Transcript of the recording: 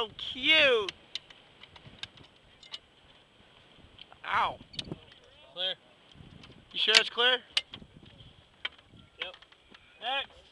so cute. Ow. Clear. You sure it's clear? Yep. Next.